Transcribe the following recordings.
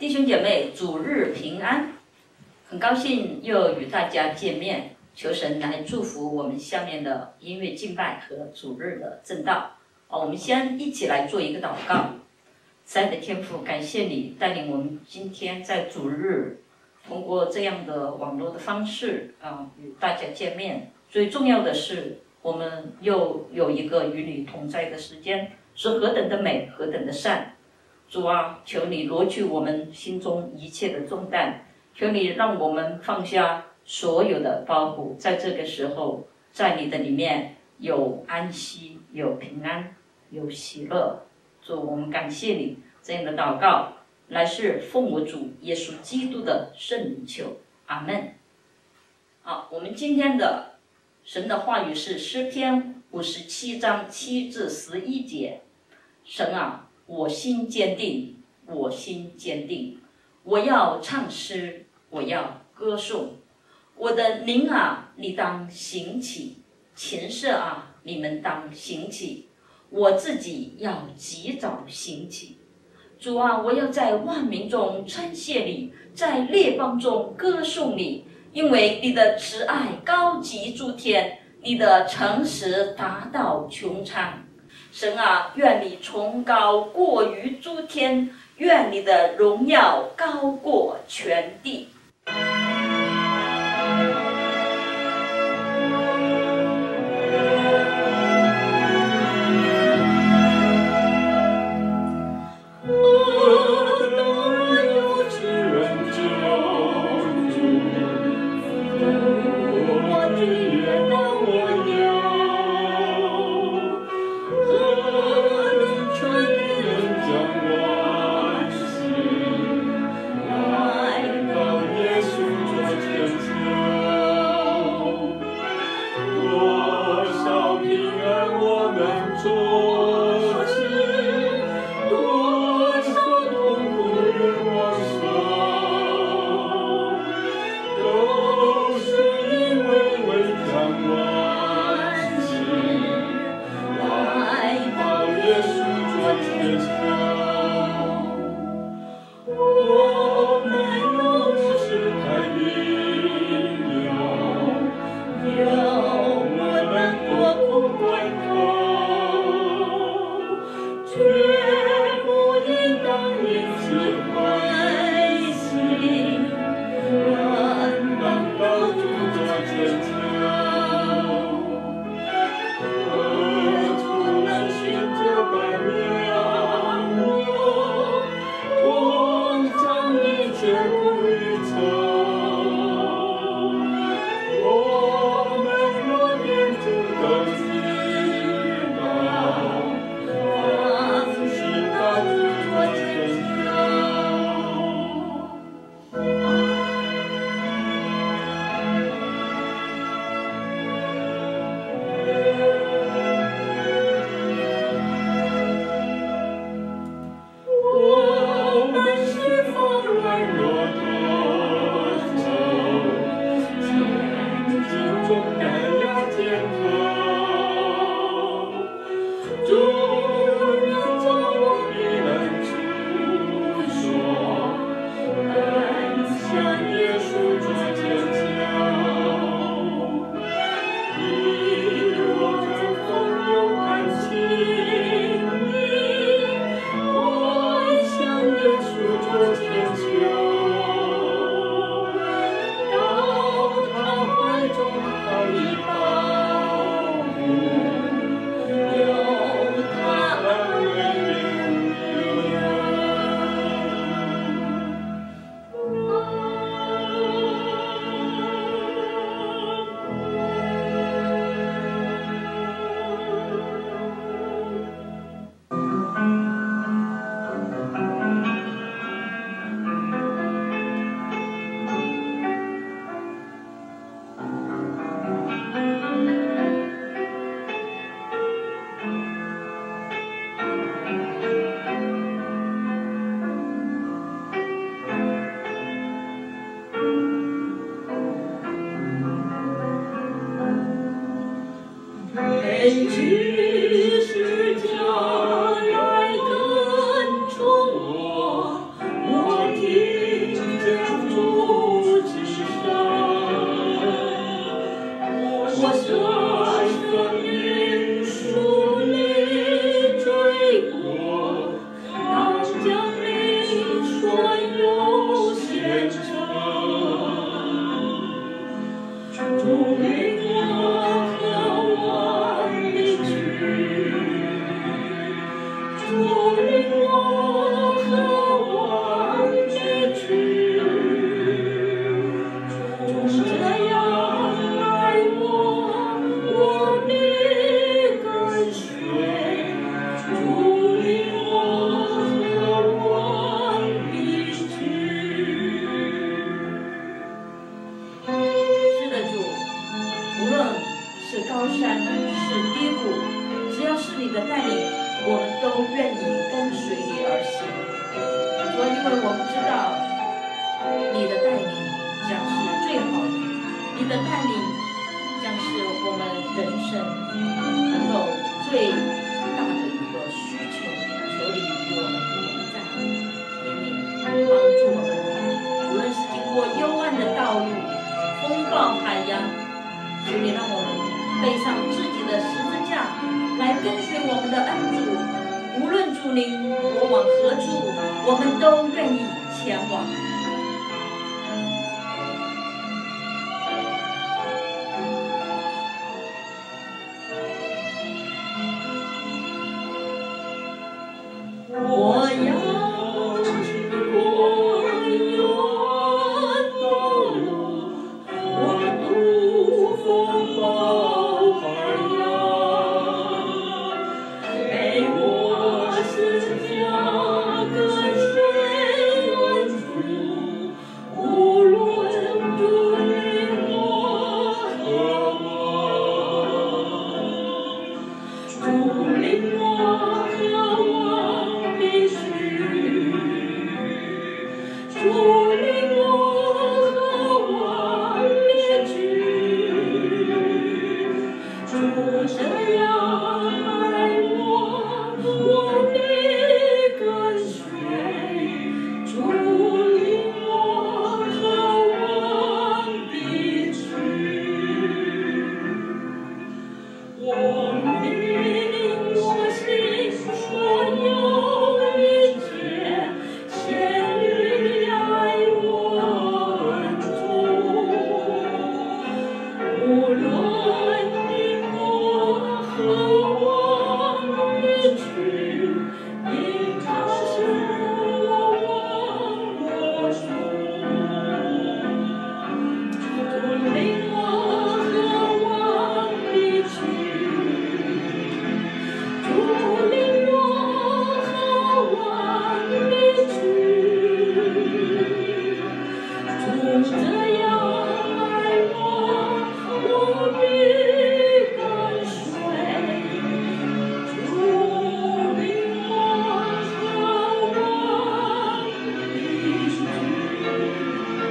弟兄姐妹，主日平安！很高兴又与大家见面，求神来祝福我们下面的音乐敬拜和主日的正道。我们先一起来做一个祷告。慈爱的天父，感谢你带领我们今天在主日，通过这样的网络的方式与大家见面。最重要的是，我们又有一个与你同在的时间，是何等的美，何等的善。主啊，求你挪去我们心中一切的重担，求你让我们放下所有的包袱，在这个时候，在你的里面有安息，有平安，有喜乐。主，我们感谢你这样的祷告，乃是奉我主耶稣基督的圣名求，阿们。好，我们今天的神的话语是诗篇57章7至11节。神啊，我心坚定，我心坚定，我要唱诗，我要歌颂。我的灵啊，你当醒起；琴瑟啊，你们当醒起。我自己要及早醒起。主啊，我要在万民中称谢你，在列邦中歌颂你，因为你的慈爱高及诸天，你的诚实达到穹苍。神啊，愿你崇高过于诸天，愿你的荣耀高过全地。 背上自己的十字架，来跟随我们的恩主。无论主您我往何处，我们都愿意前往。我要经过幽暗道路，我渡风暴海洋，陪我十架跟随恩主，无论主领我何往，主领我何往必须，主领我何往列举，主这样爱我，我必跟随，主领我何往必去。我命我心所有一切，献于爱我主。无论你我何往别去，因他是我往我主。主领我何往必去，主领我何往必去，主这样爱我，我必跟随，主领我何往必去。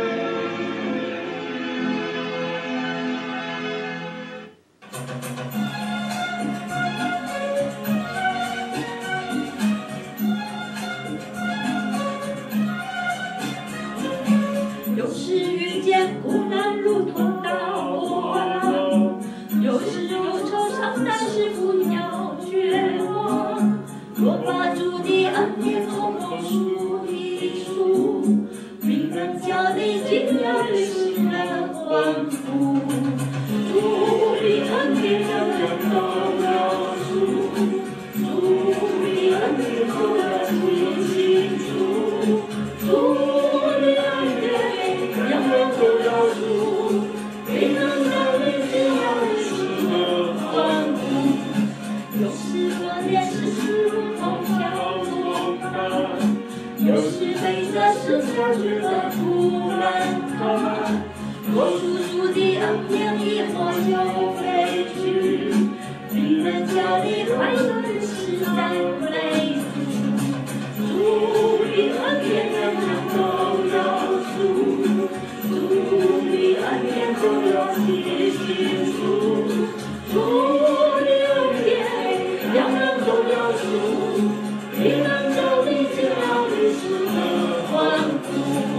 有时遇见苦难如同大波浪，有时忧愁伤但是不要绝望。若把主的恩典从头数一数，必能叫你惊讶的心人欢呼。主的恩典人人都要数，主的恩典都要听清楚，主的恩典人人都要数，必能叫你惊讶的心人欢呼。有时我脸是势如同小龙坎，有时背着十字觉得不难看。若属主的恩典一晃就飞去，必能叫你快乐的时代泪主。主的恩典人人都要数，主的恩典都要听清楚，主的恩典人人都要数，必能叫你惊讶的时人欢呼。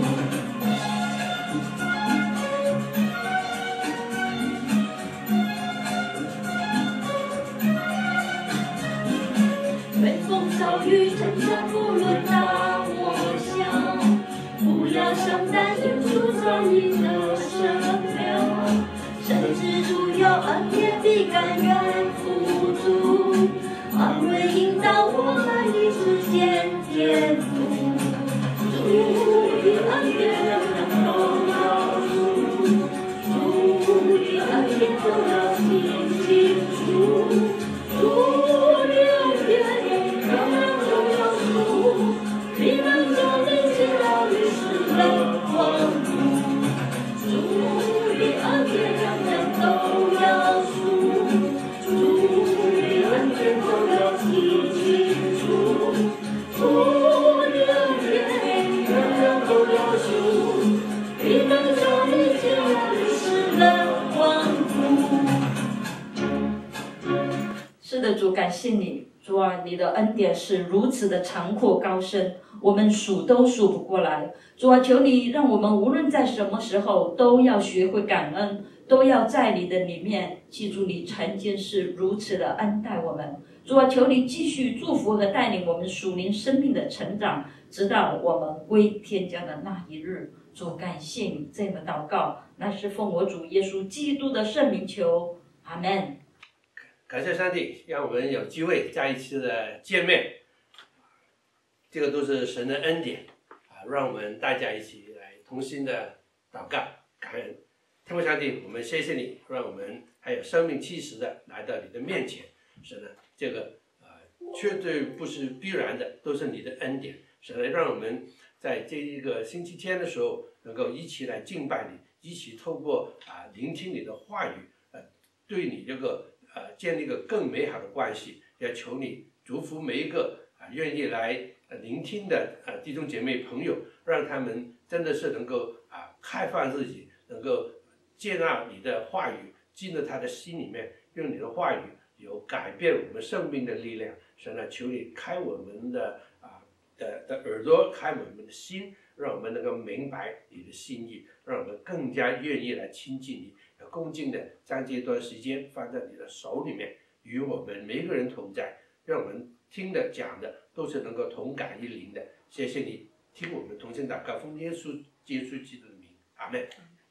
随风遭遇，真正不论大我小，不要伤担耶稣在你的身量，甚至主有恩典必甘愿付出，安慰引导我们一直见天父。主的恩典人人都要数，主的恩典都要听清楚，主的恩典人人都要数，必能叫你惊讶的时人欢呼。主的恩典人人都要数，主的恩典都要听清楚，主的恩典人人都要数，必能叫你惊讶的时人欢呼。是的，主，感谢你，主啊，你的恩典是如此的长阔高深，我们数都数不过来。主啊，求你让我们无论在什么时候都要学会感恩， 都要在你的里面记住你曾经是如此的恩待我们。主啊，求你继续祝福和带领我们属灵生命的成长，直到我们归天家的那一日。主，感谢你，这么祷告，那是奉我主耶稣基督的圣名求，阿门。 感谢上帝，让我们有机会再一次的见面，这个都是神的恩典啊！让我们大家一起来同心的祷告感恩。天父上帝，我们谢谢你，让我们还有生命气息的来到你的面前。神呢，这个绝对不是必然的，都是你的恩典。神呢，让我们在这一个星期天的时候，能够一起来敬拜你，一起透过聆听你的话语，对你这个建立一个更美好的关系。要求你祝福每一个愿意来聆听的弟兄姐妹朋友，让他们真的是能够开放自己，能够接纳你的话语，进入他的心里面，用你的话语有改变我们生命的力量。神啊，求你开我们的耳朵，开我们的心，让我们能够明白你的心意，让我们更加愿意来亲近你，要恭敬的将这段时间放在你的手里面，与我们每一个人同在，让我们听的讲的都是能够同感一灵的。谢谢你听我们同心祷告，奉耶稣基督的名，阿们。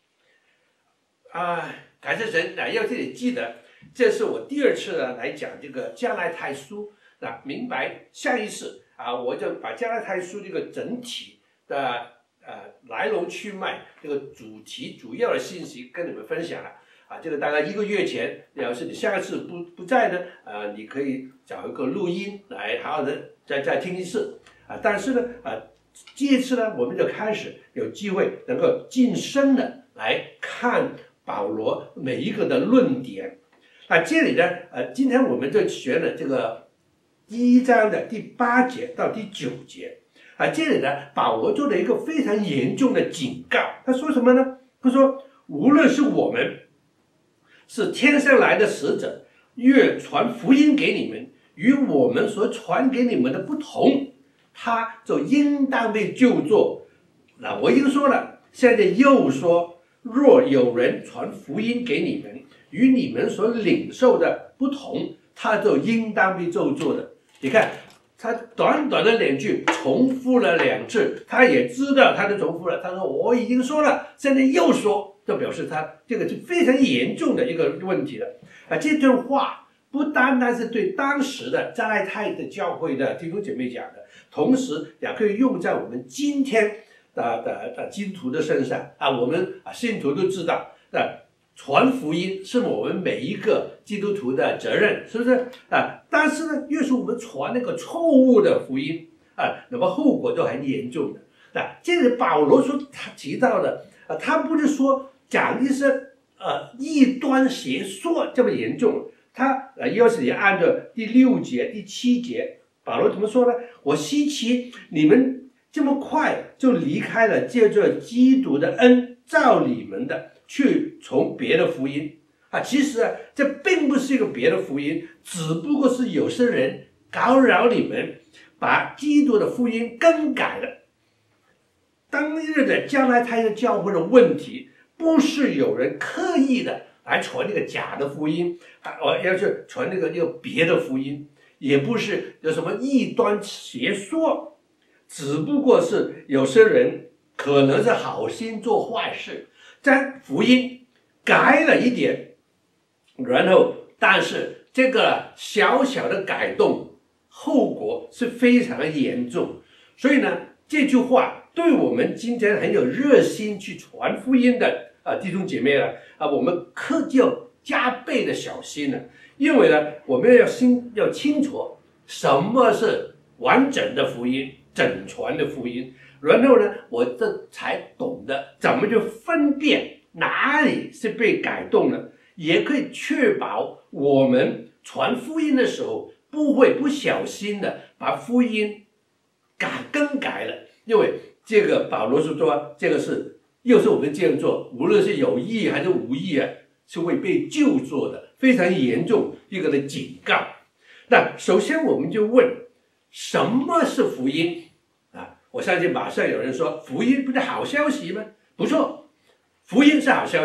感谢神要这里记得，这是我第二次来讲这个加拉太书。明白下一次我就把加拉太书这个整体的来龙去脉，这个主要的信息跟你们分享了这个大概1个月前，要是你下一次不在呢你可以找一个录音来好好的再听一次但是呢这一次呢，我们就开始有机会能够晋升的来看保罗每一个的论点这里呢今天我们就学了这个第1章的第8节到第9节这里呢，保罗做了一个非常严重的警告。他说什么呢？他说，无论是我们是天上来的使者，越传福音给你们，与我们所传给你们的不同，他就应当被就坐。我已经说了，现在又说，若有人传福音给你们，与你们所领受的不同，他就应当被就坐的。你看他短短的2句重复了2次，他也知道他就重复了，他说我已经说了，现在又说，就表示他这个是非常严重的一个问题了这段话不单单是对当时的加拉太的教会的弟兄姐妹讲的，同时也可以用在我们今天的基督徒的身上我们信徒都知道传福音是我们每一个基督徒的责任，是不是但是呢，越是我们传那个错误的福音那么后果就很严重的这里保罗说他提到的他不是说讲一些异端邪说这么严重，他要是你按照第6节第7节，保罗怎么说呢？我希奇你们这么快就离开了借着基督的恩召你们的，去从别的福音其实这并不是一个别的福音，只不过是有些人搞扰你们，把基督的福音更改了。当日的加拉太教会的问题，不是有人刻意的来传那个假的福音要去传那个别的福音，也不是有什么异端邪说，只不过是有些人可能是好心做坏事，将福音改了一点，然后但是这个小小的改动后果是非常严重。所以呢，这句话对我们今天很有热心去传福音的弟兄姐妹我们要加倍的小心了。因为呢，我们要清楚什么是完整的福音，整传的福音，然后呢，我这才懂得怎么去分辨哪里是被改动了，也可以确保我们传福音的时候不会不小心的把福音更改了。因为这个保罗说这个是又是我们这样做，无论是有意还是无意是会被就坐的，非常严重一个的警告。那首先我们就问，什么是福音我相信马上有人说，福音不是好消息吗？不错，福音是好消息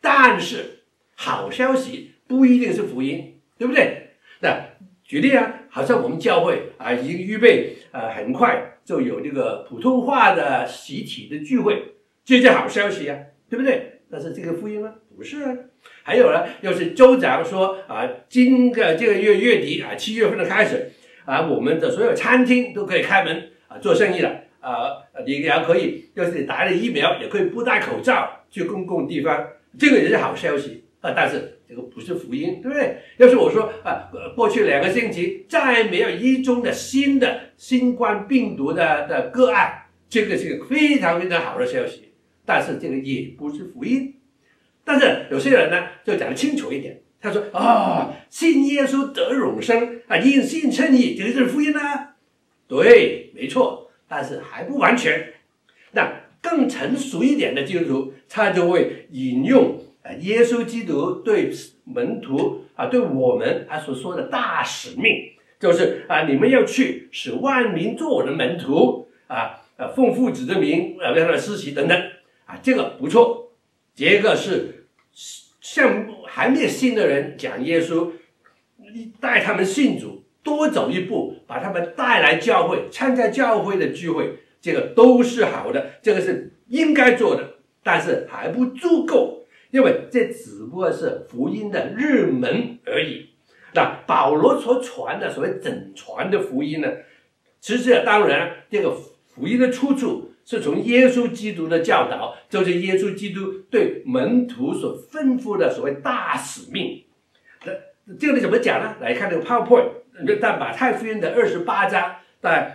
但是好消息不一定是福音，对不对？那举例啊，好像我们教会啊已经预备很快就有这个普通话的习体的聚会，这是好消息啊，对不对？但是这个福音吗？不是啊。还有呢，要是州长说啊，这个月底啊，7月份的开始啊，我们的所有餐厅都可以开门啊做生意了你也可以，要是你打了疫苗，也可以不戴口罩去公共地方，这个也是好消息啊。但是这个不是福音，对不对？要是我说过去2个星期再没有一宗的新的新冠病毒的个案，这个是非常非常好的消息，但是这个也不是福音。但是有些人呢就讲得清楚一点，他说信耶稣得永生啊，因信称义，这个是福音啊。对，没错，但是还不完全。那更成熟一点的基督徒，他就会引用耶稣基督对门徒对我们他所说的大使命，就是你们要去使万民做我的门徒奉父子的名让他们施洗等等这个不错。这个是向还没有信的人讲耶稣，带他们信主，多走一步，把他们带来教会，参加教会的聚会，这个都是好的，这个是应该做的，但是还不足够，因为这只不过是福音的入门而已。那保罗所传的所谓整传的福音呢，其实当然这个福音的出处是从耶稣基督的教导，就是耶稣基督对门徒所吩咐的所谓大使命。这个怎么讲呢？来看这个 PowerPoint， 但马太福音的28章在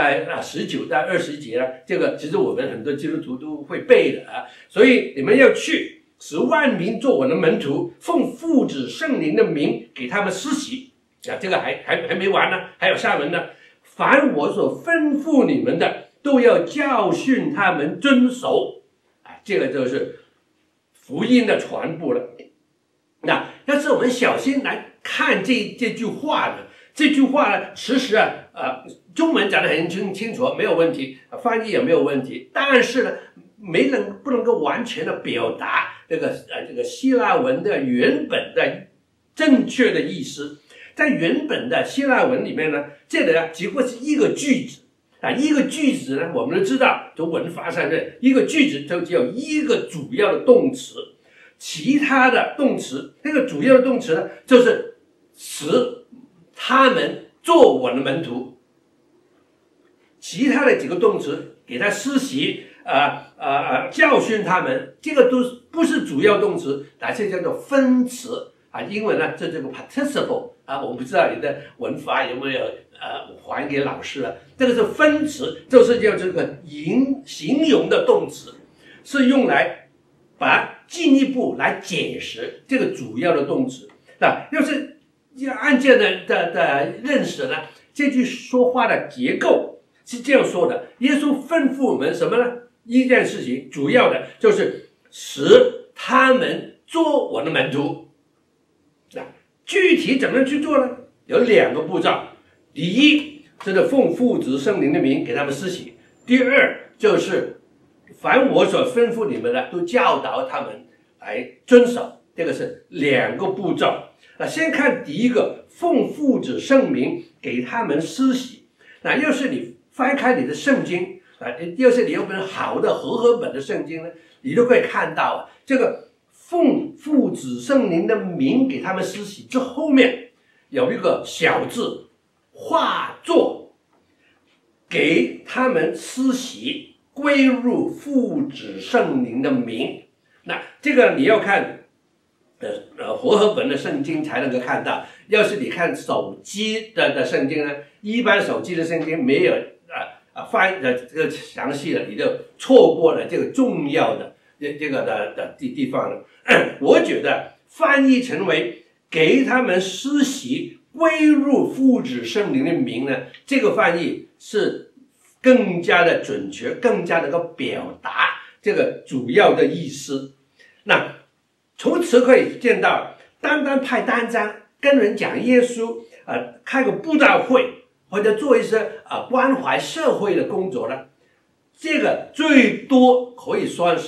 19到20节呢，这个其实我们很多基督徒都会背的所以你们要去使万民做我的门徒，奉父子圣灵的名给他们施洗这个还没完呢，还有下文呢。凡我所吩咐你们的，都要教训他们遵守这个就是福音的传播了。那要是我们小心来看这句话呢，这句话呢，其实中文讲得很清楚，没有问题，翻译也没有问题，但是呢，不能够完全的表达这个希腊文的原本的正确的意思。在原本的希腊文里面呢，这个呢只不过是一个句子一个句子呢，我们都知道，从文法上的一个句子就只有一个主要的动词，其他的动词，那个主要的动词呢，就是使他们做我的门徒。其他的几个动词，给他施洗教训他们，这个都不是主要动词，而是叫做分词英文呢，这个 participle我不知道你的文法有没有还给老师了。这个是分词，就是叫这个形容的动词，是用来把进一步来解释这个主要的动词。那要是按这样的认识呢，这句说话的结构是这样说的：耶稣吩咐我们什么呢？一件事情，主要的就是使他们做我的门徒。具体怎么样去做呢？有2个步骤。第一，就是奉父子圣灵的名给他们施洗；第二，就是凡我所吩咐你们的，都教导他们来遵守。这个是2个步骤。那先看第一个，奉父子圣名给他们施洗。那要是你翻开你的圣经要是你有本好的和合本的圣经呢，你都会看到这个奉父子圣灵的名给他们施洗，这后面有一个小字，化作给他们施洗，归入父子圣灵的名。那这个你要看和合本的圣经才能够看到。要是你看手机的圣经呢，一般手机的圣经没有翻这个详细的，你就错过了这个重要的这个的地方了。我觉得翻译成为给他们施洗归入父子圣灵的名呢，这个翻译是更加的准确，更加能够表达这个主要的意思。那从此可以见到，单单派单张跟人讲耶稣开个布道会，或者做一些关怀社会的工作呢，这个最多可以算是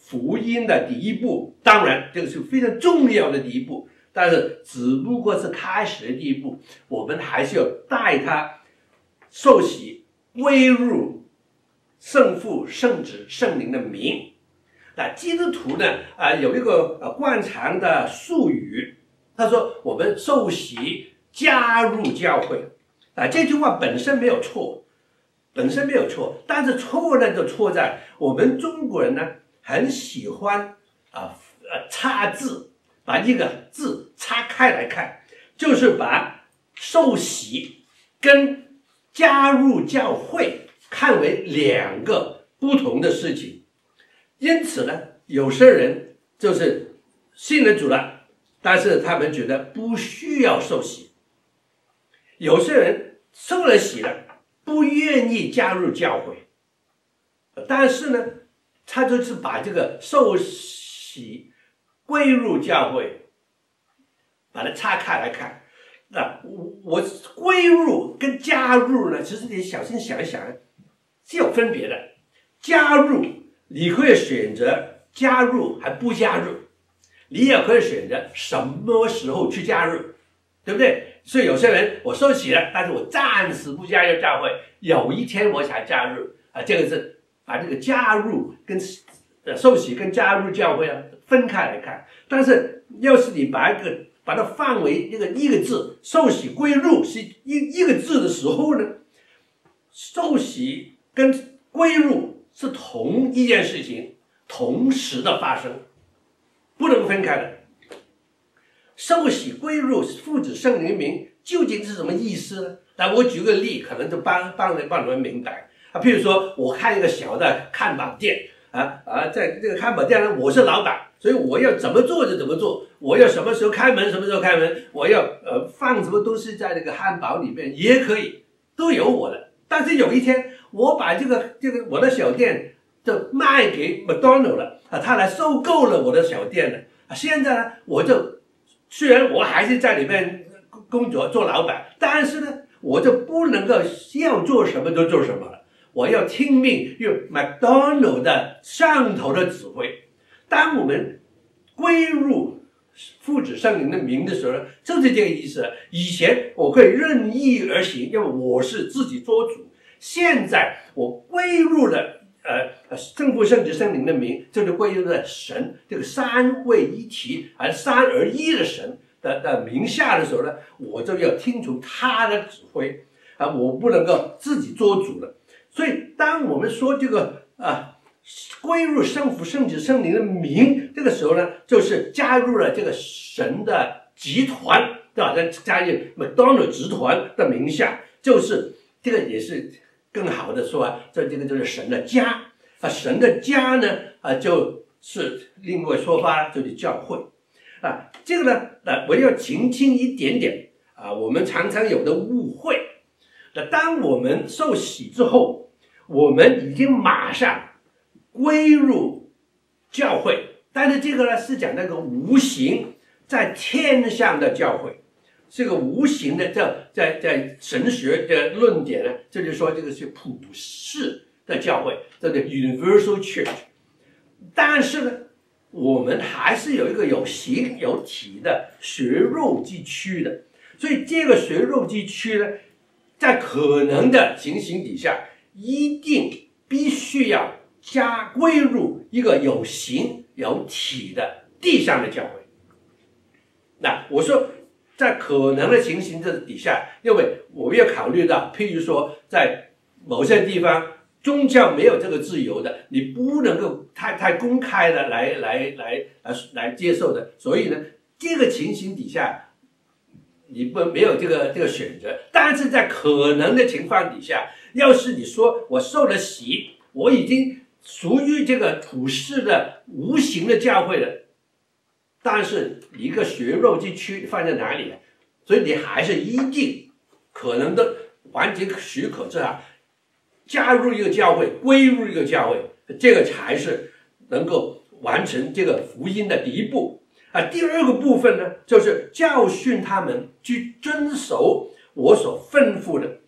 福音的第一步，当然这个是非常重要的第一步，但是只不过是开始的第一步，我们还是要带他受洗归入圣父、圣子、圣灵的名。那基督徒呢有一个惯常的术语，他说我们受洗加入教会这句话本身没有错，但是错呢就错在我们中国人呢很喜欢擦字，把一个字擦开来看，就是把受洗跟加入教会看为两个不同的事情。因此呢，有些人就是信了主了，但是他们觉得不需要受洗；有些人受了洗了，不愿意加入教会，但是呢，他就是把这个受洗归入教会，把它拆开来看。那我归入跟加入呢，其实你小心想一想，是有分别的。加入你可以选择加入还不加入，你也可以选择什么时候去加入，对不对？所以有些人我受洗了，但是我暂时不加入教会，有一天我才加入这个是把这个加入跟受洗跟加入教会分开来看。但是要是你把它放为一个字，受洗归入是一个字的时候呢，受洗跟归入是同一件事情，同时的发生，不能分开的。受洗归入父子圣灵名究竟是什么意思呢？那我举个例，可能就帮你们明白譬如说我开一个小的汉堡店在这个汉堡店呢，我是老板，所以我要怎么做就怎么做，我要什么时候开门什么时候开门，我要放什么东西在这个汉堡里面也可以，都有我的。但是有一天我把这个我的小店就卖给 McDonald 了他来收购了我的小店了现在呢，我就虽然我还是在里面工作做老板，但是呢，我就不能够要做什么就做什么了，我要听命用 McDonald 的上头的指挥。当我们归入父子圣灵的名的时候，就是这个意思。以前我可以任意而行，因为我是自己做主。现在我归入了圣父圣子圣灵的名，就是归入了神这个三位一体三而一的神的名下的时候呢，我就要听从他的指挥我不能够自己做主了。所以当我们说这个归入圣父圣子圣灵的名，这个时候呢，就是加入了这个神的集团，对吧？加入 McDonald 集团的名下，就是这个也是更好的说这个就是神的家神的家呢就是另外说法就是教会这个呢我要澄清一点点我们常常有的误会。当我们受洗之后，我们已经马上归入教会，但是这个呢是讲那个无形在天上的教会，这个无形的在神学的论点呢，这就是说这个是普世的教会，这个 universal church。但是呢，我们还是有一个有形有体的血肉之躯的，所以这个血肉之躯呢，在可能的情形底下，一定必须要归入一个有形有体的地上的教会。那我说在可能的情形底下，因为我们要考虑到譬如说在某些地方宗教没有这个自由的，你不能够太公开的来接受的，所以呢这个情形底下你没有这个选择。但是在可能的情况底下，要是你说我受了洗，我已经属于这个普世的无形的教会了，但是一个血肉之躯放在哪里所以你还是一定可能的完全许可之下加入一个教会，归入一个教会，这个才是能够完成这个福音的第一步第二个部分呢，就是教训他们去遵守我所吩咐的。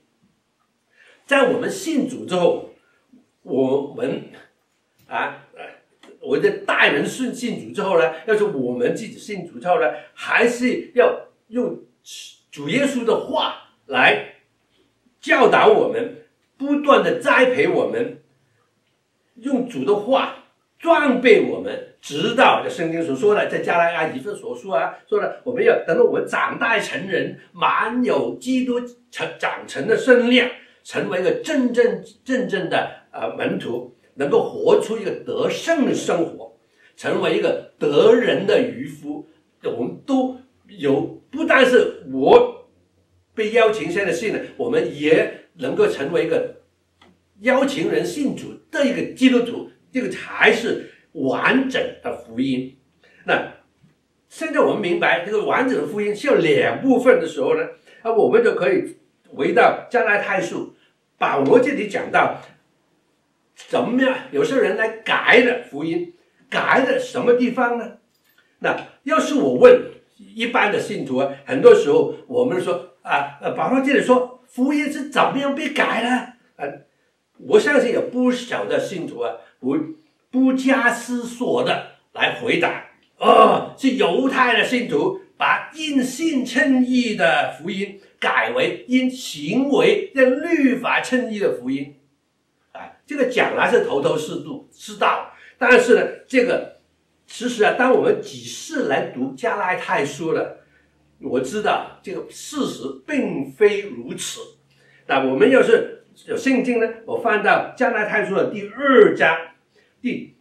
在我们信主之后，我我的大人信主之后呢，要是我们自己信主之后呢，还是要用主耶稣的话来教导我们，不断的栽培我们，用主的话装备我们，直到圣经所说的，在加拉太以弗所说说的，我们要等到我们长大成人，满有基督长成的身量，成为一个真正的门徒，能够活出一个得胜的生活，成为一个得人的渔夫。我们都有，不但是我被邀请现在信了，我们也能够成为一个邀请人信主的一个基督徒，这个才是完整的福音。那现在我们明白这个完整的福音是有两部分的时候呢，我们就可以回到加拉太书，保罗这里讲到怎么样，有些人来改了福音，改了什么地方呢？那要是我问一般的信徒很多时候我们说保罗这里说福音是怎么样被改了我相信有不少的信徒不加思索的来回答，是犹太的信徒把因信称义的福音改为因行为的律法称义的福音。这个讲来是头头是道，但是呢，这个其实当我们几次来读加拉太书了，我知道这个事实并非如此。那我们要是有圣经呢，我翻到加拉太书的第2章第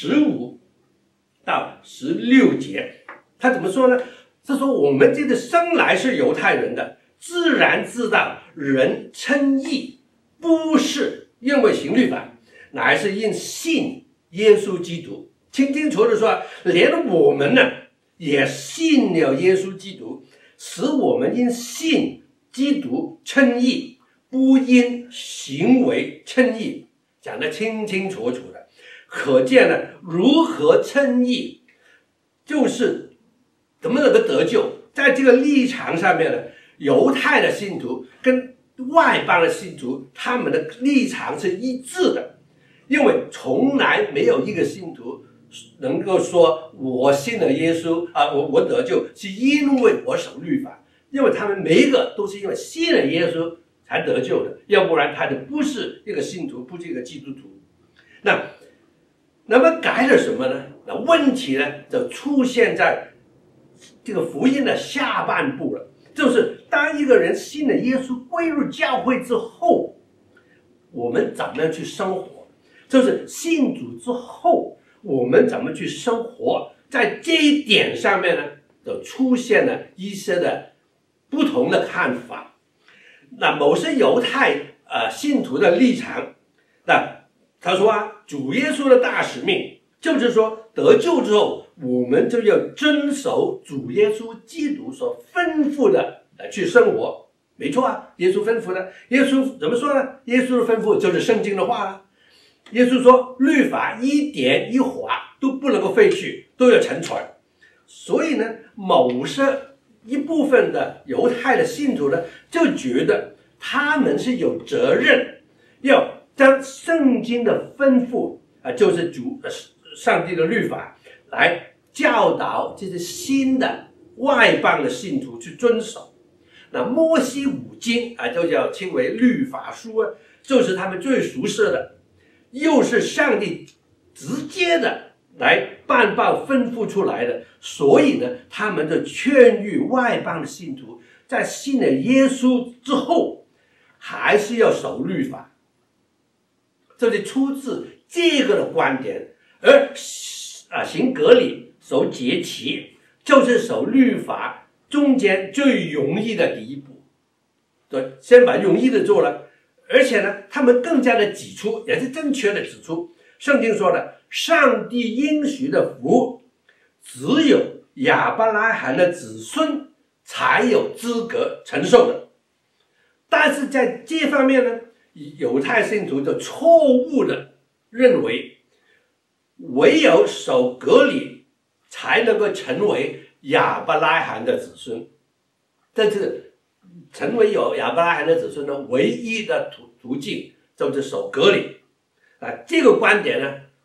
15到16节，他怎么说呢？他说我们这个生来是犹太人的，自然知道人称义不是因为行律法，乃是因信耶稣基督。清楚的说，连我们呢也信了耶稣基督，使我们因信基督称义，不因行为称义，讲得清楚的。可见呢，如何称义，就是怎么能够得救。在这个立场上面呢，犹太的信徒跟外邦的信徒，他们的立场是一致的，因为从来没有一个信徒能够说我信了耶稣我得救是因为我守律法，因为他们每一个都是因为信了耶稣才得救的，要不然他就不是一个信徒，不是一个基督徒。那么改了什么呢？那问题呢就出现在这个福音的下半部了，就是当一个人信了耶稣归入教会之后，我们怎么样去生活，就是信主之后我们怎么去生活，在这一点上面呢就出现了一些的不同的看法。那某些犹太信徒的立场，那他说主耶稣的大使命就是说得救之后我们就要遵守主耶稣基督所吩咐的去生活。没错耶稣吩咐的，耶稣怎么说呢？耶稣的吩咐就是圣经的话耶稣说律法一点一划都不能够废去，都要成全。所以呢，某些一部分的犹太的信徒呢，就觉得他们是有责任要将圣经的吩咐就是上帝的律法来教导这些新的外邦的信徒去遵守。那摩西五经就叫称为律法书就是他们最熟悉的，又是上帝直接的来颁布吩咐出来的，所以呢，他们就劝喻外邦的信徒在信了耶稣之后还是要守律法，这是出自这个的观点。而行割礼守节期就是守律法中间最容易的第一步，先把容易的做了，而且呢他们更加的指出，也是正确的指出，圣经说的上帝应许的福只有亚伯拉罕的子孙才有资格承受的。但是在这方面呢，犹太信徒就错误的认为唯有守割礼才能够成为亚伯拉罕的子孙，这是成为有亚伯拉罕的子孙的唯一的途径，就是守割礼这个观点呢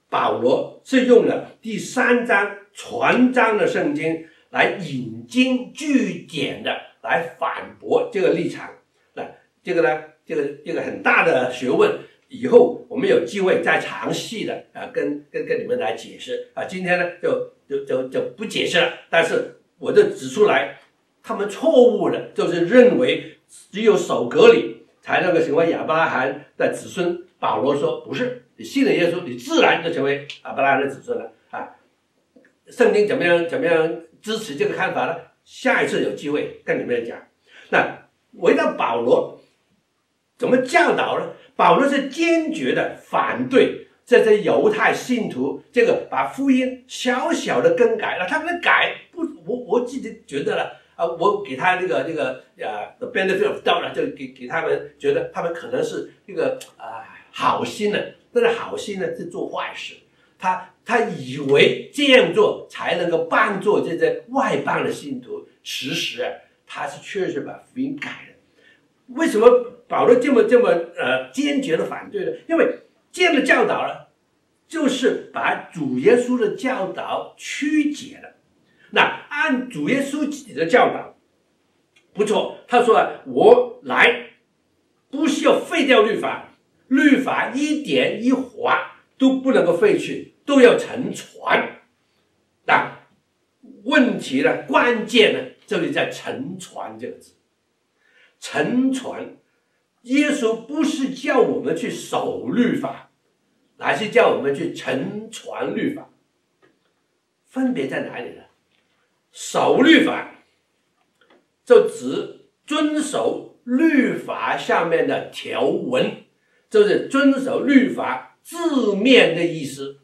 保罗是用了第3章全章的圣经来引经据典的来反驳这个立场。那这个呢，这个很大的学问，以后我们有机会再详细的跟你们来解释今天呢就不解释了，但是我就指出来，他们错误的就是认为只有守割礼才能够成为亚伯拉罕的子孙。保罗说不是，你信了耶稣，你自然就成为亚伯拉罕的子孙了圣经怎么样支持这个看法呢？下一次有机会跟你们讲。那回到保罗怎么教导呢？保罗是坚决的反对这些犹太信徒这个把福音小小的更改了，他们改不，我自己觉得了我给他the benefit of doubt 了，就给他们觉得他们可能是好心的，但是好心呢是做坏事，他以为这样做才能够帮助这些外邦的信徒，其实他是确实把福音改了。为什么保罗这么坚决的反对呢？因为这样的教导呢，就是把主耶稣的教导曲解了。那按主耶稣自己的教导不错，他说我来不是要废掉律法，律法一点一划都不能够废去，都要成全。那问题呢，关键呢就是在成全这个字。成全，耶稣不是叫我们去守律法，而是叫我们去成全律法。分别在哪里呢？守律法就指遵守律法上面的条文，就是遵守律法字面的意思。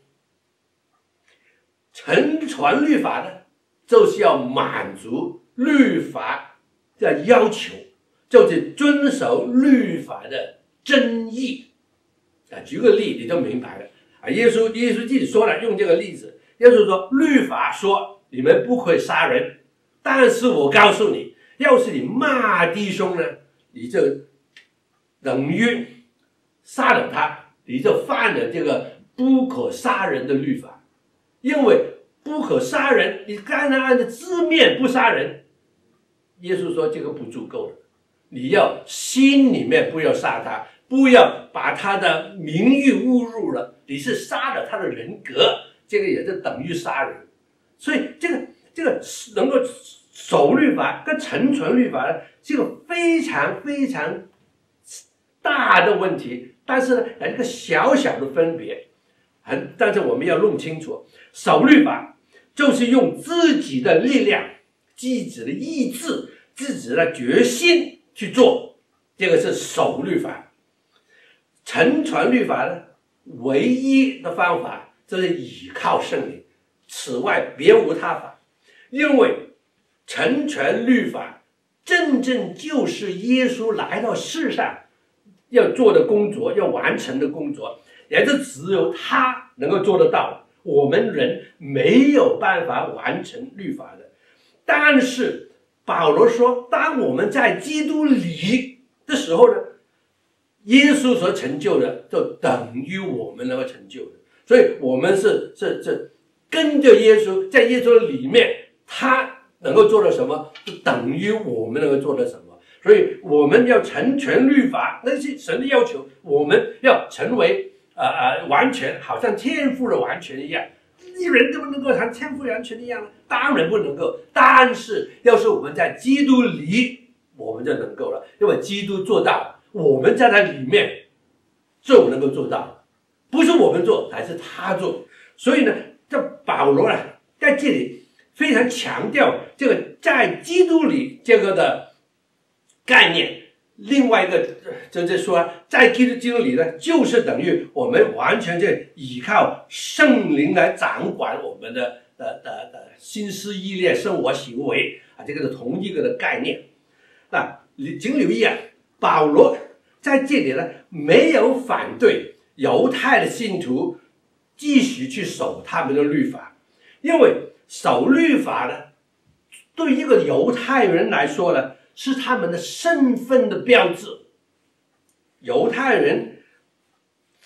成全律法呢，就是要满足律法的要求，就是遵守律法的真意举个例你就明白了耶稣自己说了，用这个例子，耶稣说律法说你们不可以杀人，但是我告诉你，要是你骂弟兄呢，你就等于杀了他，你就犯了这个不可杀人的律法。因为不可杀人，你刚才按照字面不杀人，耶稣说这个不足够的，你要心里面不要杀他，不要把他的名誉侮辱了，你是杀了他的人格，这个也是等于杀人。所以这个能够守律法跟成全律法呢，是一个非常非常大的问题，但是呢有一个小小的分别，但是我们要弄清楚，守律法就是用自己的力量、自己的意志、自己的决心去做，这个是守律法。成全律法呢，唯一的方法就是倚靠圣灵，此外别无他法。因为成全律法真正就是耶稣来到世上要做的工作，要完成的工作，也是只有他能够做得到，我们人没有办法完成律法的。但是保罗说，当我们在基督里的时候呢，耶稣所成就的就等于我们能够成就的，所以我们是跟着耶稣，在耶稣里面他能够做的什么，就等于我们能够做的什么。所以我们要成全律法，那是神的要求，我们要成为完全，好像天父的完全一样。一人怎么能够像天父完全一样呢？当然不能够。但是要是我们在基督里，我们就能够了，因为基督做到，我们在他里面就能够做到，不是我们做，还是他做。所以呢，这保罗呢在这里非常强调这个在基督里这个的概念。另外一个就是说，在基督里呢，就是等于我们完全是依靠圣灵来掌管我们的心思意念、生活行为这个是同一个的概念。那请留意保罗在这里呢没有反对犹太的信徒继续去守他们的律法，因为守律法呢，对一个犹太人来说呢，是他们的身份的标志。犹太人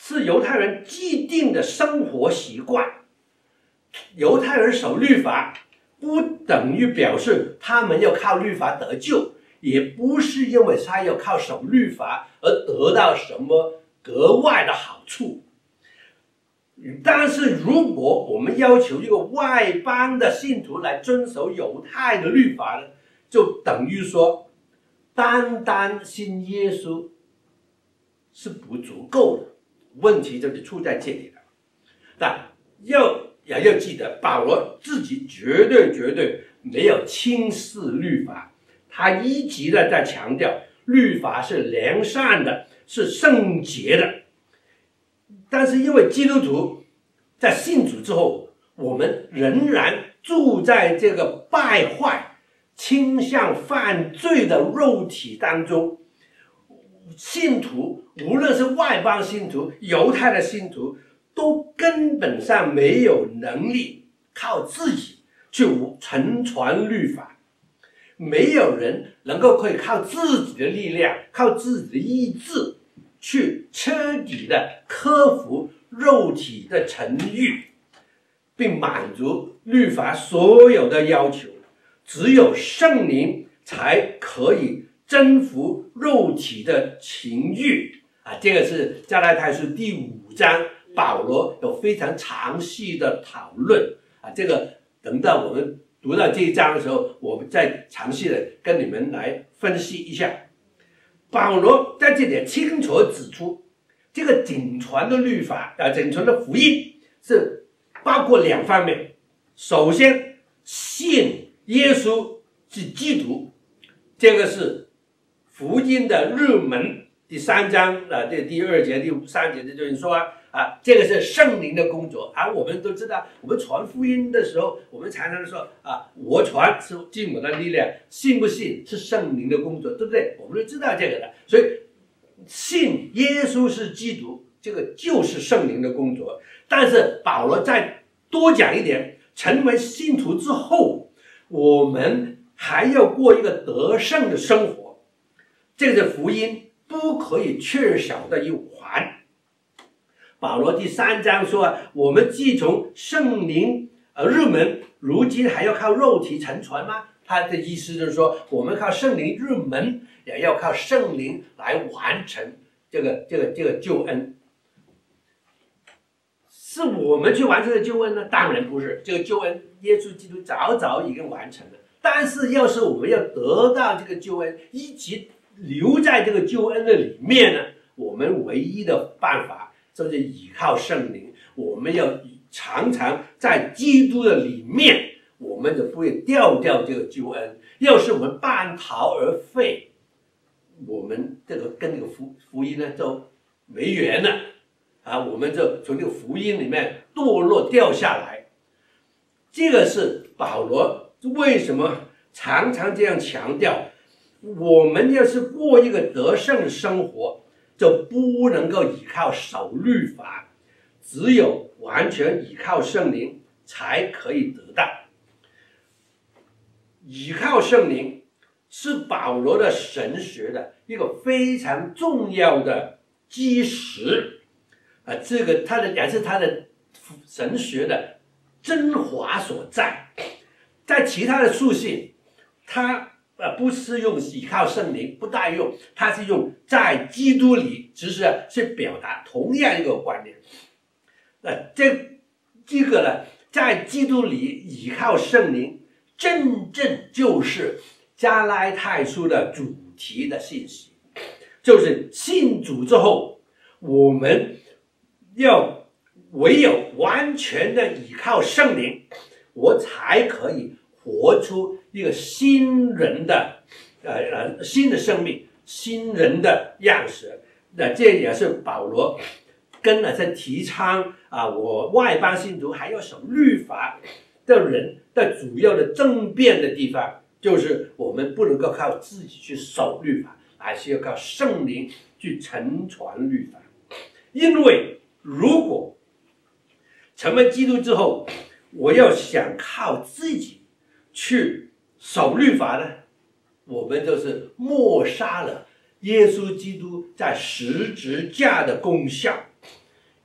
是犹太人既定的生活习惯。犹太人守律法，不等于表示他们要靠律法得救，也不是因为他要靠守律法而得到什么格外的好处。但是如果我们要求一个外邦的信徒来遵守犹太的律法呢，就等于说单单信耶稣是不足够的，问题就是出在这里了。但也要记得，保罗自己绝对没有轻视律法，他一直的在强调律法是良善的，是圣洁的。但是因为基督徒在信主之后，我们仍然住在这个败坏、倾向犯罪的肉体当中。信徒无论是外邦信徒、犹太的信徒，都根本上没有能力靠自己去承传律法。没有人能够可以靠自己的力量、靠自己的意志去彻底的克服肉体的沉欲，并满足律法所有的要求。只有圣灵才可以征服肉体的情欲这个是加拉太书第5章，保罗有非常详细的讨论这个等到我们读到这一章的时候，我们再详细的跟你们来分析一下。保罗在这里清楚指出，这个仅传的律法仅传的福音是包括2方面。首先，信耶稣是基督，这个是福音的入门。第3章这第2节、第3节就是说这个是圣灵的工作。我们都知道，我们传福音的时候，我们常常说我传是尽我的力量，信不信是圣灵的工作，对不对？我们都知道这个的。所以信耶稣是基督，这个就是圣灵的工作。但是保罗再多讲一点，成为信徒之后，我们还要过一个得胜的生活，这个福音不可以缺少的一环。保罗第3章说我们既从圣灵入门，如今还要靠肉体承传吗？他的意思就是说，我们靠圣灵入门，也要靠圣灵来完成这个救恩。是我们去完成的救恩呢？当然不是，这个救恩耶稣基督早已经完成了。但是要是我们要得到这个救恩，一直留在这个救恩的里面呢，我们唯一的办法就是依靠圣灵。我们要常常在基督的里面，我们就不会掉这个救恩。要是我们半途而废，我们这个跟这个福音呢就没缘了我们就从这个福音里面堕落掉下来。这个是保罗为什么常常这样强调，我们要是过一个得胜的生活，就不能够依靠守律法，只有完全依靠圣灵才可以得到。依靠圣灵是保罗的神学的一个非常重要的基石这个也是他的神学的精华所在。在其他的书信，他不是用依靠圣灵，不带用，他是用在基督里，只是去表达同样一个观念。这个呢，在基督里依靠圣灵，真正就是加拉太书的主题的信息，就是信主之后，我们要唯有完全的依靠圣灵，我才可以活出一个新人的新的生命，新人的样式。这也是保罗跟在提倡我外邦信徒还要守律法的人的主要的争辩的地方，就是我们不能够靠自己去守律法，而是要靠圣灵去承传律法。因为如果成为基督之后，我要想靠自己去守律法呢，我们就是抹杀了耶稣基督在十字架的功效。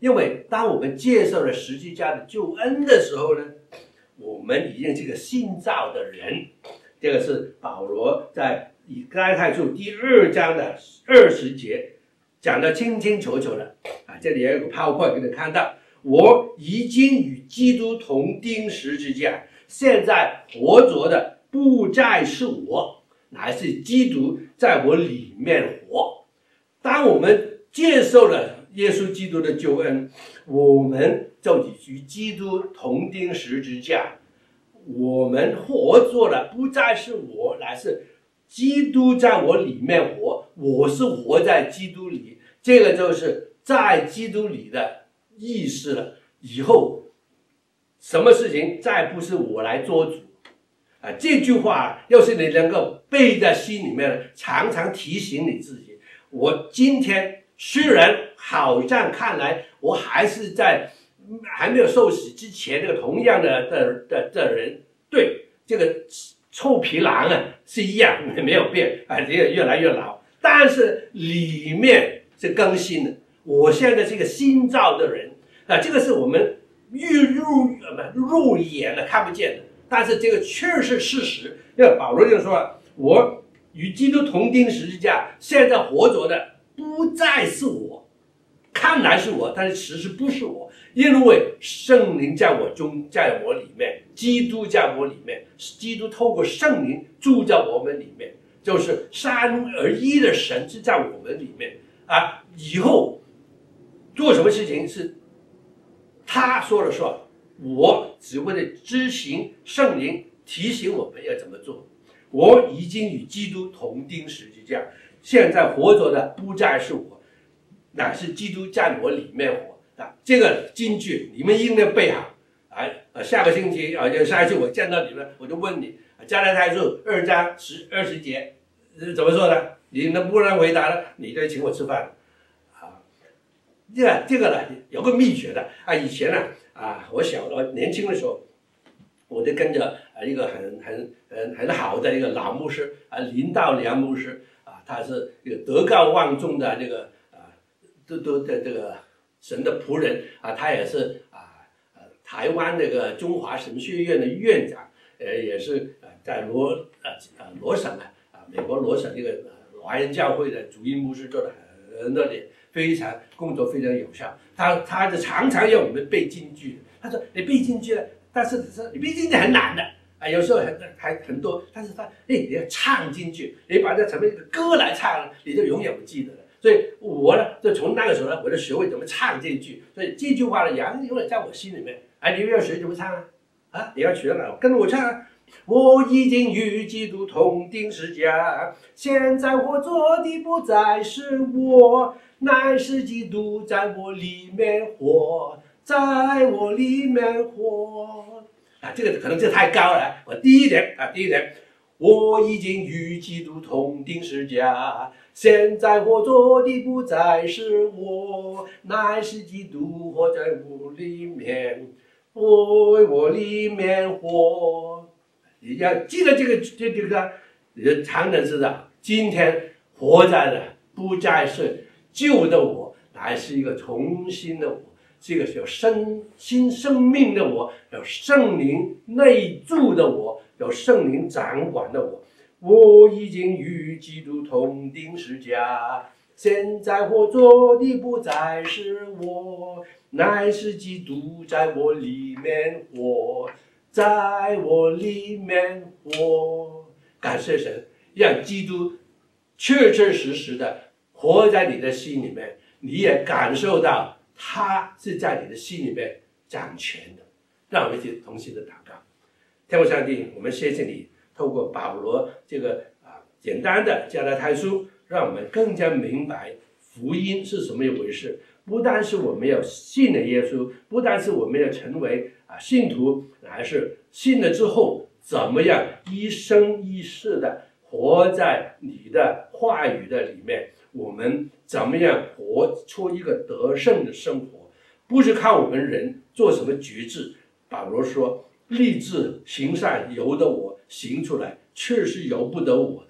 因为当我们接受了十字架的救恩的时候呢，我们已经是个新造的人。这个是保罗在以加拉太书第2章的20节讲得清清楚楚的啊。这里也有个PowerPoint给你看到，我已经与基督同钉十字架，现在活着的不再是我，乃是基督在我里面活。当我们接受了耶稣基督的救恩，我们就与基督同钉十字架，我们活着的不再是我，乃是基督在我里面活，我是活在基督里。这个就是在基督里的意思了。以后什么事情再不是我来做主啊！这句话要是你能够背在心里面，常常提醒你自己，我今天虽然好像看来我还是在还没有受洗之前这个同样的人，对，这个臭皮囊啊是一样没有变啊，这个越来越老，但是里面是更新的。我现在是一个新造的人啊，这个是我们入眼的看不见的，但是这个确是事实。因为保罗就说，我与基督同钉十字架，现在活着的不再是我，看来是我，但是其实不是我，因为圣灵在我里面，基督在我里面，基督透过圣灵住在我们里面，就是三而一的神是在我们里面啊。以后做什么事情是他说了算，我只为了执行圣灵提醒我们要怎么做。我已经与基督同钉十字架，现在活着的不再是我，乃是基督在我里面活啊。这个金句你们应该背好啊。下个星期啊，就下一次我见到你们，我就问你，加拉太书2章20节怎么说的？你能不能回答了，你就请我吃饭啊。这个呢有个秘诀的啊。以前呢我年轻的时候，我就跟着一个很好的一个老牧师林道良牧师啊，他是一个德高望重的这个这个神的仆人啊，他也是台湾这个中华神学院的院长，也是在罗省美国罗省这个华人教会的主音牧师，做的很多年，工作非常有效。他就常常要我们背金句，他说你背金句了，但是你背金句很难的啊，有时候还很多，但是你要唱进去，你把它成为一个歌来唱，你就永远不记得了。所以我呢，就从那个时候呢，我就学会怎么唱这句。所以这句话呢，永远在我心里面。你要学怎么唱啊？你要学了，跟着我唱啊！我已经与基督同钉十字架，现在活着的不再是我，乃是基督在我里面活，在我里面活。这个可能这太高了。我第一点，我已经与基督同钉十字架，现在活着的不再是我，乃是基督活在我里面，为我里面活。你要记得这个，你就常能知道，今天活在的不再是旧的我，乃是一个重新的我，是一个有新生命的我，有圣灵内住的我，有圣灵掌管的我。我已经与基督同钉十字架，现在活着的不再是我，乃是基督在我里面活，在我里面活。感谢神，让基督确确实实的活在你的心里面，你也感受到他是在你的心里面掌权的。让我们一起同心的祷告。天父上帝，我们谢谢你透过保罗这个简单的加拉太书，让我们更加明白福音是什么一回事。不但是我们要信了耶稣，不但是我们要成为信徒，还是信了之后怎么样一生一世的活在你的话语的里面，我们怎么样活出一个得胜的生活，不是靠我们人做什么决志。保罗说，立志行善由得我，行出来却是由不得我的。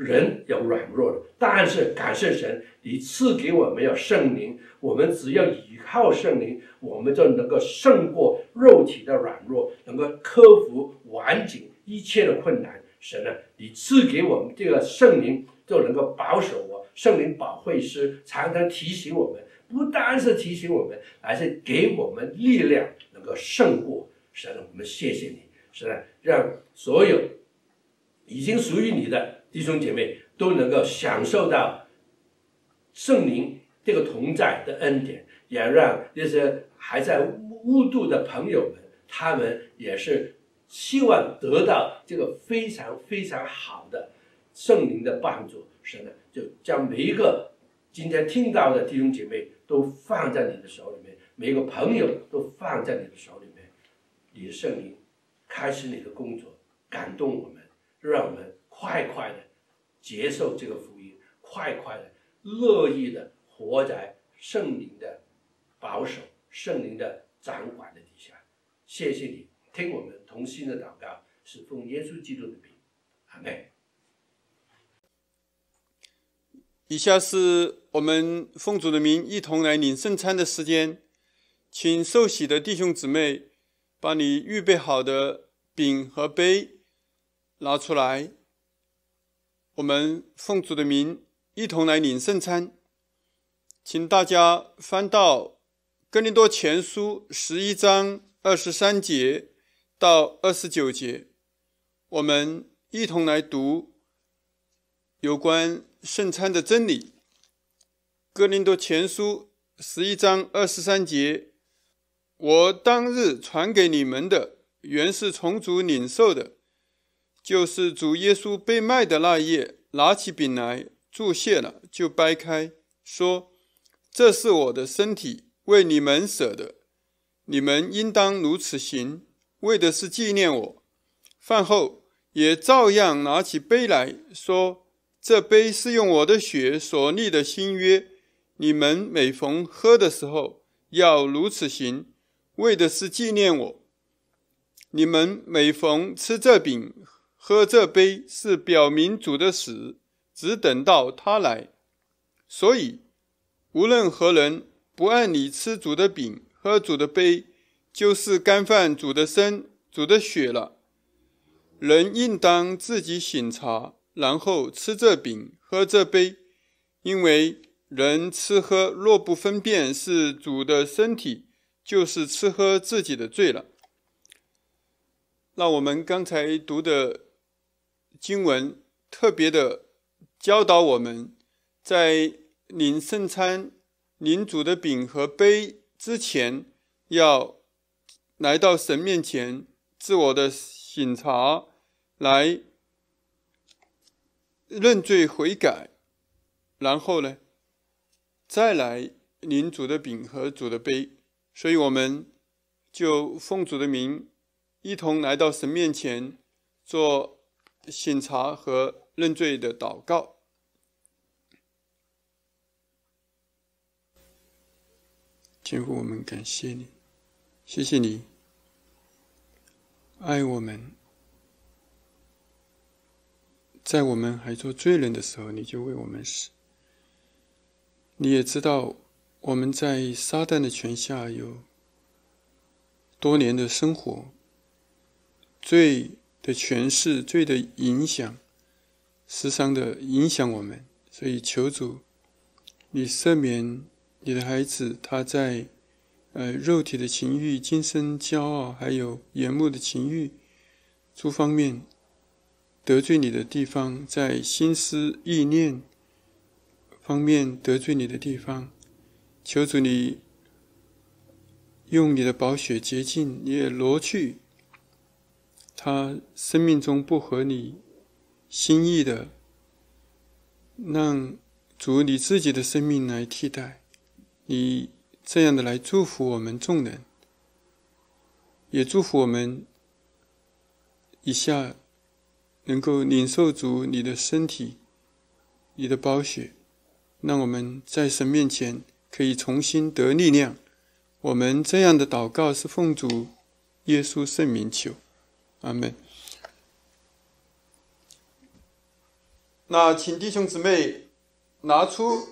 人有软弱的，但是感谢神，你赐给我们有圣灵，我们只要依靠圣灵，我们就能够胜过肉体的软弱，能够克服完整一切的困难。神啊，你赐给我们这个圣灵，就能够保守我。圣灵保惠师常常提醒我们，不单是提醒我们，而是给我们力量，能够胜过。神啊，我们谢谢你。神啊，让所有已经属于你的弟兄姐妹都能够享受到圣灵这个同在的恩典，也让这些还在误度的朋友们，他们也是希望得到这个非常非常好的圣灵的帮助。神呢，就将每一个今天听到的弟兄姐妹都放在你的手里面，每一个朋友都放在你的手里面。你的圣灵开始你的工作，感动我们，让我们快快的接受这个福音，快快的乐意的活在圣灵的保守、圣灵的掌管的底下。谢谢你听我们同心的祷告，是奉耶稣基督的名，阿们。 以下是我们奉主的名一同来领圣餐的时间，请受洗的弟兄姊妹把你预备好的饼和杯拿出来，我们奉主的名一同来领圣餐。请大家翻到哥林多前书11章23节到29节，我们一同来读有关圣餐的真理。哥林多前书11章23节，我当日传给你们的，原是从主领受的，就是主耶稣被卖的那夜，拿起饼来，祝谢了，就掰开，说：这是我的身体，为你们舍的，你们应当如此行，为的是纪念我。饭后也照样拿起杯来，说：这杯是用我的血所立的新约，你们每逢喝的时候，要如此行，为的是纪念我。你们每逢吃这饼喝这杯，是表明主的死，只等到他来。所以无论何人不按理吃主的饼喝主的杯，就是干犯主的身主的血了。人应当自己省察，然后吃这饼喝这杯，因为人吃喝若不分辨是主的身体，就是吃喝自己的罪了。那我们刚才读的经文特别的教导我们，在领圣餐、领主的饼和杯之前，要来到神面前自我的省察，来认罪悔改，然后呢，再来领主的饼和主的杯。所以我们就奉主的名一同来到神面前做省察和认罪的祷告。天父，我们感谢你，谢谢你爱我们，在我们还做罪人的时候，你就为我们死。你也知道我们在撒旦的权下有多年的生活，罪的权势、罪的影响时常的影响我们，所以求主你赦免你的孩子，他在肉体的情欲、今生骄傲还有眼目的情欲诸方面得罪你的地方，在心思意念方面得罪你的地方，求主你用你的宝血洁净，你也挪去他生命中不合你心意的，让主你自己的生命来替代，你这样的来祝福我们众人，也祝福我们以下能够领受主你的身体、你的宝血，让我们在神面前可以重新得力量。我们这样的祷告是奉主耶稣圣名求，阿们。 那请弟兄姊妹拿出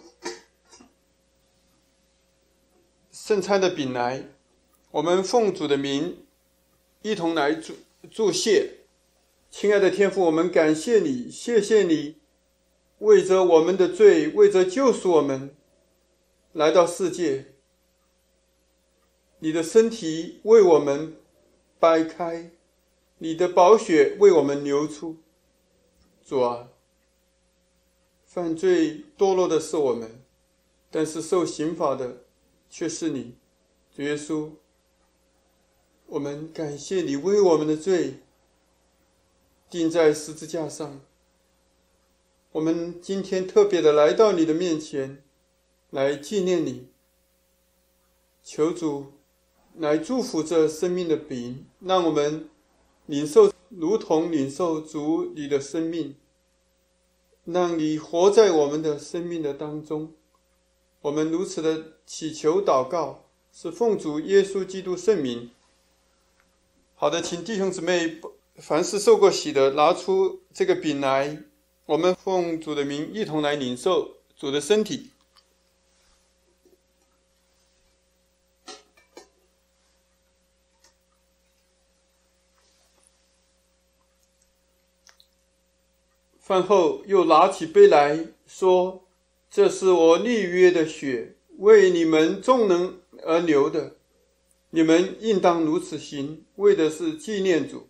圣餐的饼来，我们奉主的名一同来祝谢。亲爱的天父，我们感谢你，谢谢你为着我们的罪，为着救赎我们来到世界，你的身体为我们掰开，你的宝血为我们流出。主啊，犯罪堕落的是我们，但是受刑罚的却是你。主耶稣，我们感谢你为我们的罪钉在十字架上。我们今天特别的来到你的面前，来纪念你，求主来祝福这生命的饼，让我们领受如同领受主你的生命，让你活在我们的生命的当中。我们如此的祈求祷告，是奉主耶稣基督圣名。好的，请弟兄姊妹凡是受过洗的拿出这个饼来，我们奉主的名一同来领受主的身体。饭后又拿起杯来说，这是我立约的血，为你们众人而流的，你们应当如此行，为的是纪念主。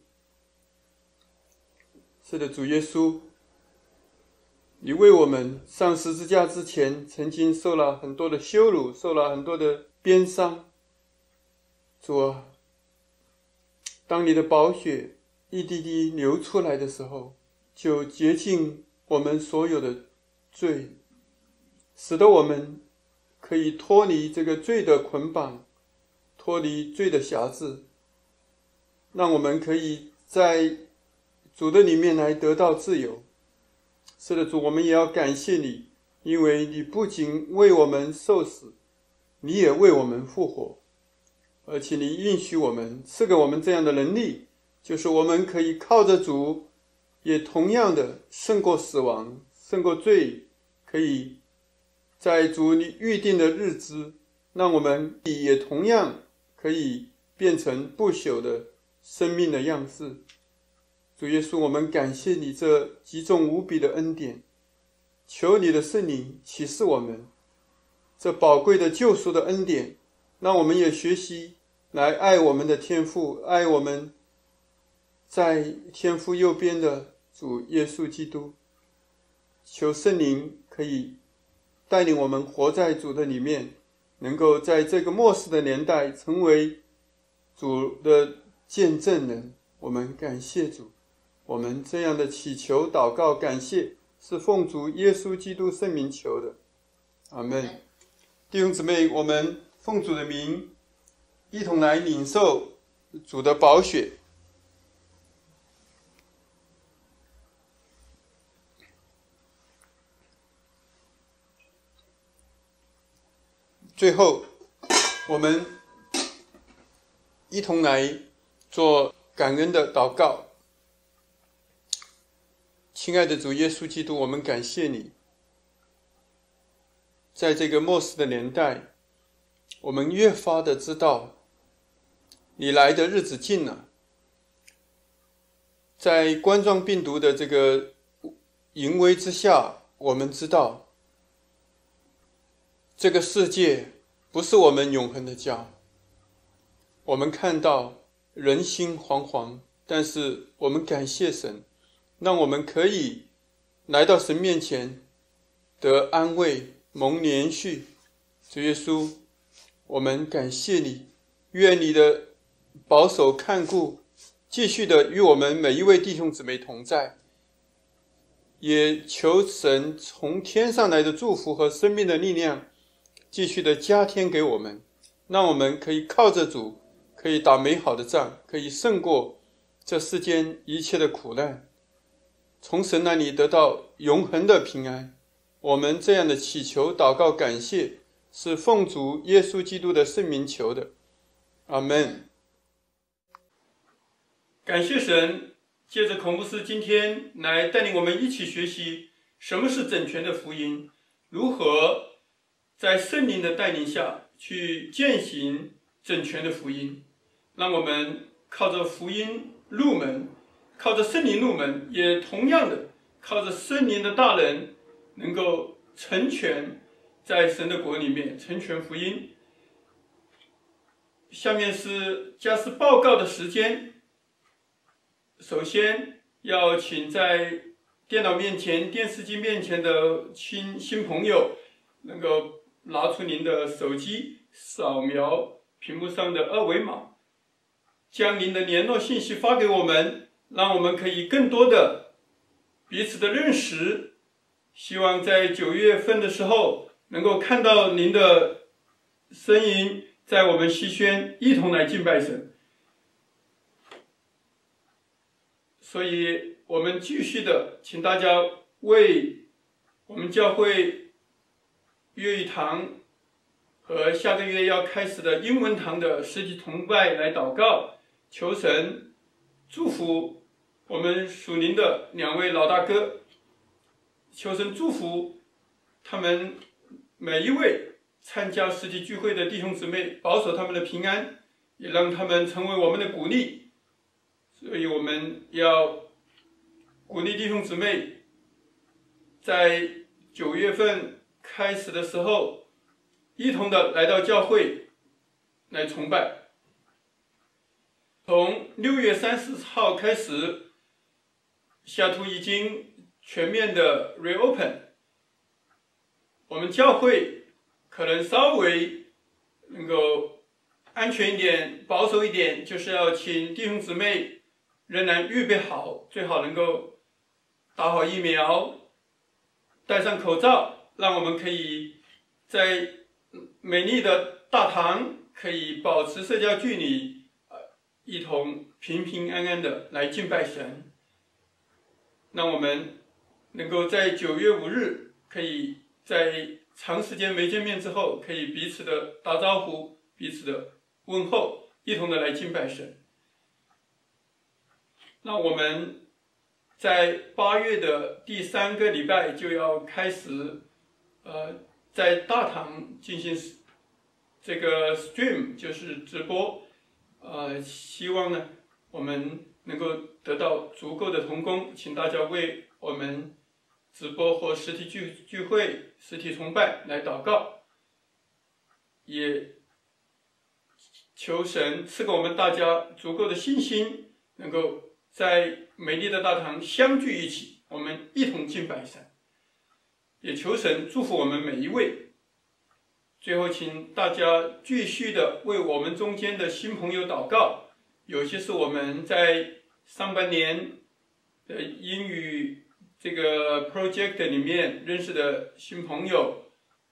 是的，主耶稣，你为我们上十字架之前曾经受了很多的羞辱，受了很多的鞭伤。主啊，当你的宝血一滴滴流出来的时候，就洁净我们所有的罪，使得我们可以脱离这个罪的捆绑，脱离罪的辖制，让我们可以在主的里面来得到自由。是的，主，我们也要感谢你，因为你不仅为我们受死，你也为我们复活，而且你允许我们，赐给我们这样的能力，就是我们可以靠着主，也同样的胜过死亡，胜过罪，可以在主你预定的日子，让我们也同样可以变成不朽的生命的样式。主耶稣，我们感谢你这极重无比的恩典，求你的圣灵启示我们这宝贵的救赎的恩典，让我们也学习来爱我们的天父，爱我们在天父右边的主耶稣基督。求圣灵可以带领我们活在主的里面，能够在这个末世的年代成为主的见证人。我们感谢主，我们这样的祈求祷告感谢是奉主耶稣基督圣名求的，阿们。弟兄姊妹，我们奉主的名一同来领受主的宝血。最后，我们一同来做感恩的祷告。亲爱的主耶稣基督，我们感谢你，在这个末世的年代，我们越发的知道你来的日子近了。在冠状病毒的这个淫威之下，我们知道这个世界不是我们永恒的家。我们看到人心惶惶，但是我们感谢神，让我们可以来到神面前得安慰，蒙连续。主耶稣，我们感谢你，愿你的保守看顾继续的与我们每一位弟兄姊妹同在，也求神从天上来的祝福和生命的力量继续的加添给我们，让我们可以靠着主，可以打美好的仗，可以胜过这世间一切的苦难，从神那里得到永恒的平安。我们这样的祈求祷告感谢，是奉主耶稣基督的圣名求的，阿们。感谢神，借着孔牧师今天来带领我们一起学习什么是整全的福音，如何在圣灵的带领下去践行整全的福音。让我们靠着福音入门，靠着圣灵入门，也同样的靠着圣灵的大能，能够成全在神的国里面，成全福音。下面是家事报告的时间。首先要请在电脑面前、电视机面前的新朋友，能够拿出您的手机，扫描屏幕上的二维码，将您的联络信息发给我们，让我们可以更多的彼此的认识。希望在9月份的时候，能够看到您的身影，在我们西宣一同来敬拜神。所以我们继续的请大家为我们教会粤语堂和下个月要开始的英文堂的实体崇拜来祷告，求神祝福我们属灵的2位老大哥，求神祝福他们每一位参加实体聚会的弟兄姊妹，保守他们的平安，也让他们成为我们的鼓励。所以我们要鼓励弟兄姊妹，在9月份开始的时候，一同的来到教会来崇拜。从6月30号开始，西雅图已经全面的 reopen， 我们教会可能稍微能够安全一点、保守一点，就是要请弟兄姊妹仍然预备好，最好能够打好疫苗，戴上口罩，让我们可以在美丽的大堂可以保持社交距离，一同平平安安的来敬拜神。让我们能够在9月5日，可以在长时间没见面之后，可以彼此的打招呼，彼此的问候，一同的来敬拜神。那我们在8月的第3个礼拜就要开始，在大堂进行这个 stream， 就是直播，希望呢我们能够得到足够的同工，请大家为我们直播或实体聚会、实体崇拜来祷告，也求神赐给我们大家足够的信心，能够在美丽的大堂相聚一起，我们一同敬拜神，也求神祝福我们每一位。最后请大家继续的为我们中间的新朋友祷告，有些是我们在上半年的英语这个 project 里面认识的新朋友，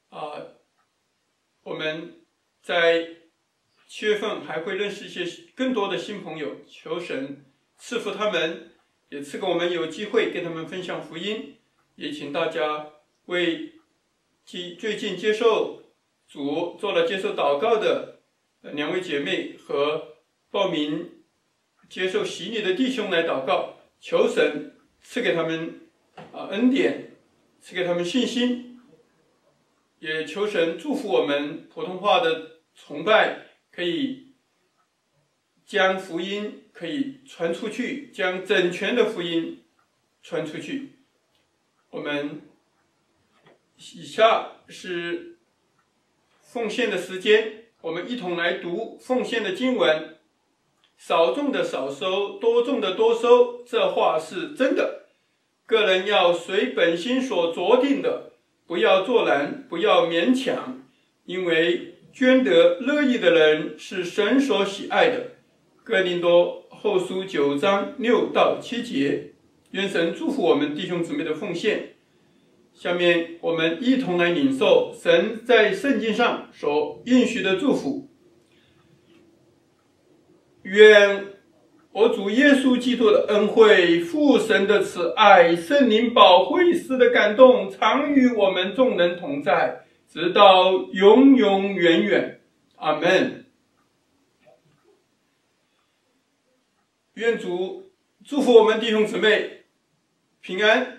我们在7月份还会认识一些更多的新朋友，求神赐福他们，也赐给我们有机会跟他们分享福音。也请大家为最近接受主做了接受祷告的2位姐妹和报名接受洗礼的弟兄来祷告，求神赐给他们恩典，赐给他们信心，也求神祝福我们普通话的崇拜可以将福音可以传出去，将整全的福音传出去。我们以下是奉献的时间，我们一同来读奉献的经文。少种的少收，多种的多收，这话是真的。个人要随本心所酌定的，不要作难，不要勉强，因为捐得乐意的人是神所喜爱的。哥林多后书9章6到7节。愿神祝福我们弟兄姊妹的奉献。下面我们一同来领受神在圣经上所应许的祝福。愿我主耶稣基督的恩惠、父神的慈爱、圣灵保惠师的感动，常与我们众人同在，直到永永远远。阿们。愿主祝福我们弟兄姊妹平安